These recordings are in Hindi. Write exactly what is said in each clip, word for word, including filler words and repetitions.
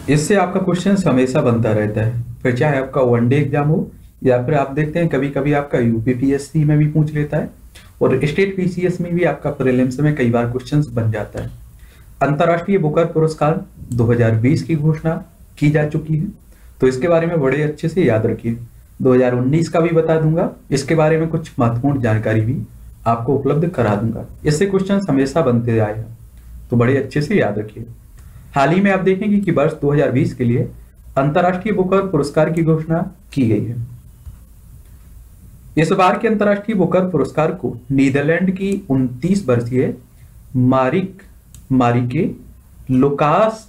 इससे आपका क्वेश्चन हमेशा बनता रहता है, फिर चाहे आपका वनडे एग्जाम हो या फिर आप देखते हैं कभी कभी आपका यूपीपीएससी में भी पूछ लेता है और स्टेट पीसीएस में भी आपका प्रीलिम्स में कई बार क्वेश्चंस बन जाता है। अंतर्राष्ट्रीय बुकर पुरस्कार दो हज़ार बीस की घोषणा की जा चुकी है, तो इसके बारे में बड़े अच्छे से याद रखिए। दो हज़ार उन्नीस का भी बता दूंगा, इसके बारे में कुछ महत्वपूर्ण जानकारी भी आपको उपलब्ध करा दूंगा। इससे क्वेश्चन हमेशा बनते आए हैं, तो बड़े अच्छे से याद रखिए। हाल ही में आप देखेंगे कि वर्ष दो हज़ार बीस के लिए अंतर्राष्ट्रीय बुकर पुरस्कार की घोषणा की गई है। इस बार के अंतर्राष्ट्रीय बुकर पुरस्कार को नीदरलैंड की उनतीस वर्षीय मारिक मारिके लोकास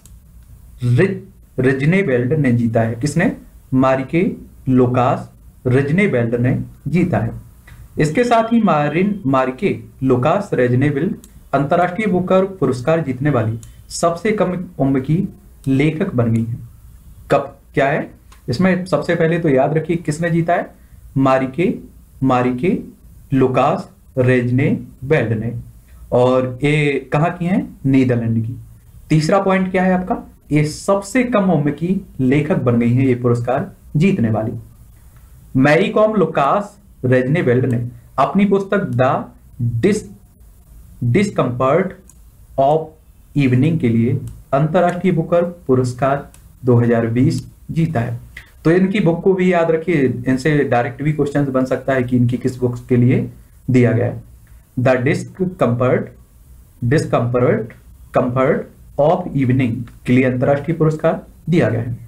रिजनेवेल्ड ने जीता है। किसने? मारिके लोकास रिजनेवेल्ड ने जीता है। इसके साथ ही मारिन मारिके लोकास रिजनेवेल्ड अंतर्राष्ट्रीय बुकर पुरस्कार जीतने वाली सबसे कम उम्र की लेखक बन गई है। कब क्या है इसमें? सबसे पहले तो याद रखिए किसने जीता है? मारिके मारिके लुकास रिजनेवेल्ड ने, और ये कहाँ की है? नीदरलैंड की। तीसरा पॉइंट क्या है आपका? ये सबसे कम उम्र की लेखक बन गई है ये पुरस्कार जीतने वाली। मैरी कॉम लुकास रिजनेवेल्ड ने अपनी पुस्तक the dis discomfort of evening के लिए अंतर्राष्ट्रीय बुकर पुरस्कार दो हज़ार बीस जीता है। तो इनकी बुक को भी याद रखिए, इनसे डायरेक्ट भी क्वेश्चंस बन सकता है कि इनकी किस बुक के लिए दिया गया है। The disc comfort discomfort comfort of evening के लिए अंतर्राष्ट्रीय पुरस्कार दिया गया है।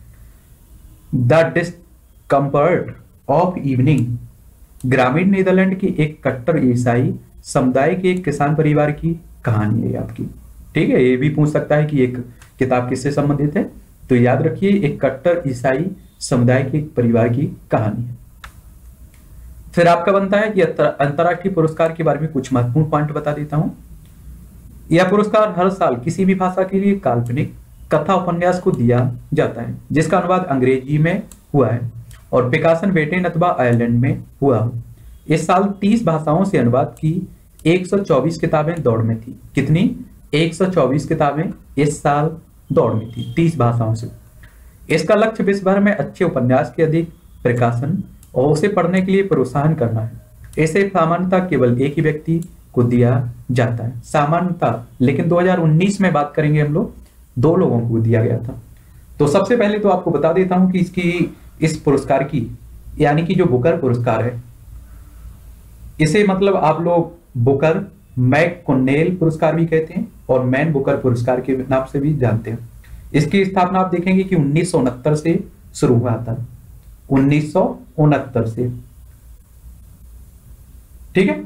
द डिस्कम्फर्ट ऑफ इवनिंग ग्रामीण नीदरलैंड की एक कट्टर ईसाई समुदाय के एक किसान परिवार की कहानी है आपकी। ठीक है, ये भी पूछ सकता है कि एक किताब किससे संबंधित है, तो याद रखिए एक कट्टर ईसाई समुदाय के एक परिवार की कहानी है। फिर आपका बनता है कि अंतर्राष्ट्रीय पुरस्कार के बारे में कुछ महत्वपूर्ण पॉइंट बता देता हूं। यह पुरस्कार हर साल किसी भी भाषा के लिए काल्पनिक कथा उपन्यास को दिया जाता है जिसका अनुवाद अंग्रेजी में हुआ है और प्रकाशन ब्रिटेन अथवा आयरलैंड में हुआ हो। इस साल तीस भाषाओं से अनुवाद की एक सौ चौबीस किताबें दौड़ में थी। कितनी? एक सौ चौबीस किताबें इस साल दौड़ में थी, तीस भाषाओं से। इसका लक्ष्य विश्व भर में अच्छे उपन्यास के अधिक प्रकाशन और उसे पढ़ने के लिए प्रोत्साहन करना है। इसे सामान्यतः केवल एक ही व्यक्ति को दिया जाता है, सामान्यतः, लेकिन दो हज़ार उन्नीस में बात करेंगे हम लोग, दो लोगों को दिया गया था। तो सबसे पहले तो आपको बता देता हूं कि इसकी इस पुरस्कार की यानी कि जो बुकर पुरस्कार है, इसे मतलब आप लोग बुकर मैककोनेल पुरस्कार भी कहते हैं और मैन बुकर पुरस्कार के नाम से भी जानते हैं। इसकी स्थापना आप देखेंगे कि उन्नीस सौ उनहत्तर से शुरू हुआ था, उन्नीस सौ उनहत्तर से। ठीक है,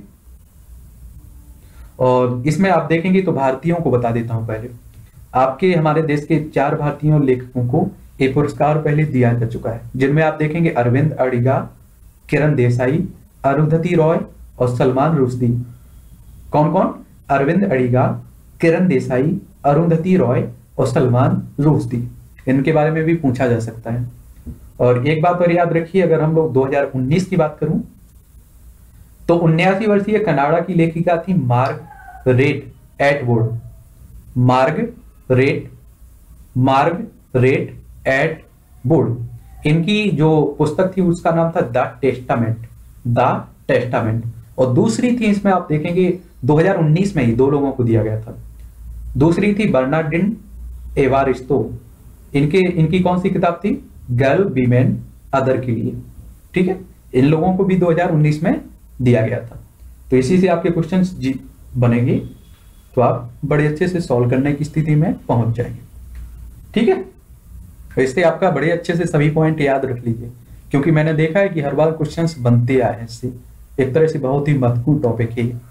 और इसमें आप देखेंगे तो भारतीयों को बता देता हूं पहले। आपके हमारे देश के चार भारतीय लेखकों को ये पुरस्कार पहले दिया जा चुका है, जिनमें आप देखेंगे अरविंद अडिगा, किरण देसाई, अरुंधति रॉय और सलमान रुश्दी। कौन कौन? अरविंद अडिगा, किरण देसाई, अरुंधति रॉय और सलमान रुश्दी। इनके बारे में भी पूछा जा सकता है। और एक बात और याद रखिए, अगर हम लोग दो हज़ार उन्नीस की बात करूं तो उन्यासी वर्षीय कनाडा की लेखिका थी Margaret Atwood. Margaret Margaret Atwood. इनकी जो पुस्तक थी उसका नाम था द टेस्टामेंट द टेस्टामेंट और दूसरी थी, इसमें आप देखेंगे दो हज़ार उन्नीस में ही दो लोगों को दिया गया था। दूसरी थी बर्नार्डिन एवारिस्तो। इनके इनकी कौन सी किताब थी? गर्ल वीमेन अदर के लिए। ठीक है, इन लोगों को भी दो हज़ार उन्नीस में दिया गया था। तो इसी से आपके क्वेश्चंस जी बनेंगे, तो आप बड़े अच्छे से सॉल्व करने की स्थिति में पहुंच जाएंगे। ठीक है, तो इससे आपका बड़े अच्छे से सभी पॉइंट याद रख लीजिए, क्योंकि मैंने देखा है कि हर बार क्वेश्चंस बनते आए हैं इससे। एक तरह से बहुत ही महत्वपूर्ण टॉपिक है।